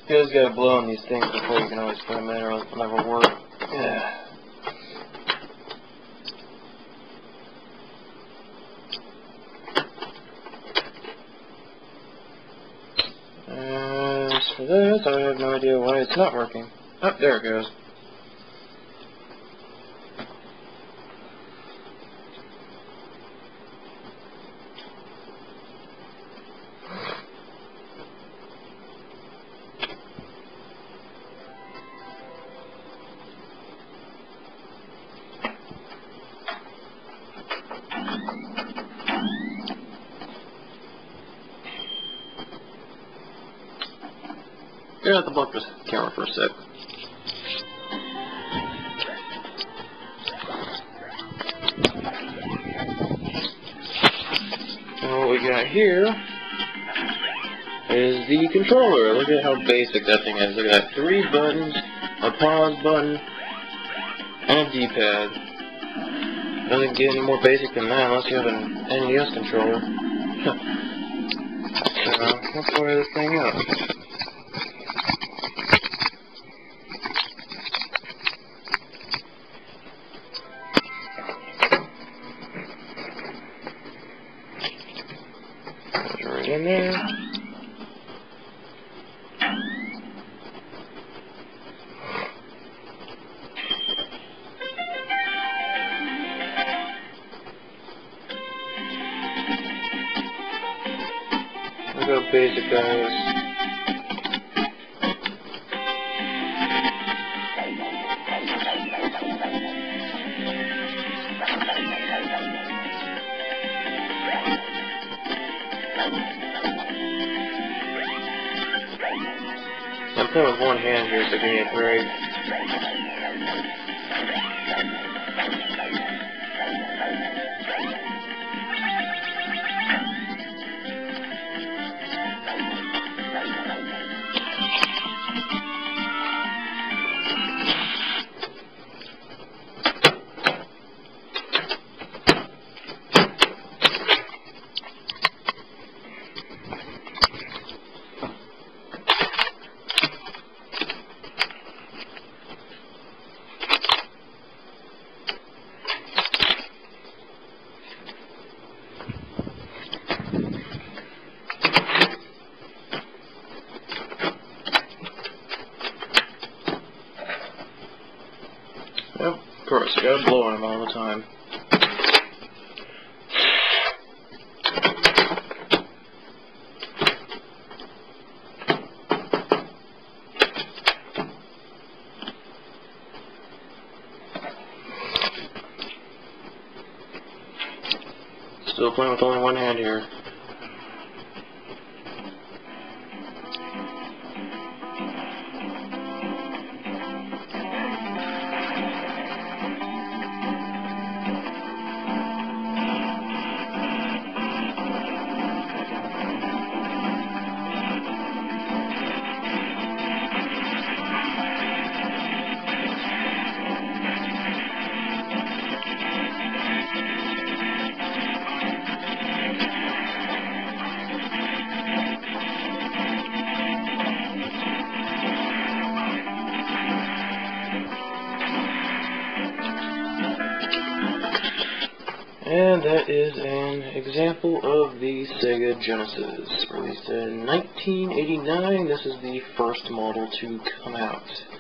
You just gotta blow on these things before you can always put them in, or it'll never work. Yeah. As for this, I have no idea why it's not working. Oh, there it goes. Get out the block this camera for a sec. And what we got here is the controller. Look at how basic that thing is. Look at that. 3 buttons, a pause button, and a D-pad. Doesn't get any more basic than that unless you have an NES controller. So, let's fire this thing up. Right in there. Look how basic that is. I'm playing with one hand here, so give me a break. Well, of course, you gotta blow on them all the time. Still playing with only one hand here. And that is an example of the Sega Genesis, released in 1989. This is the first model to come out.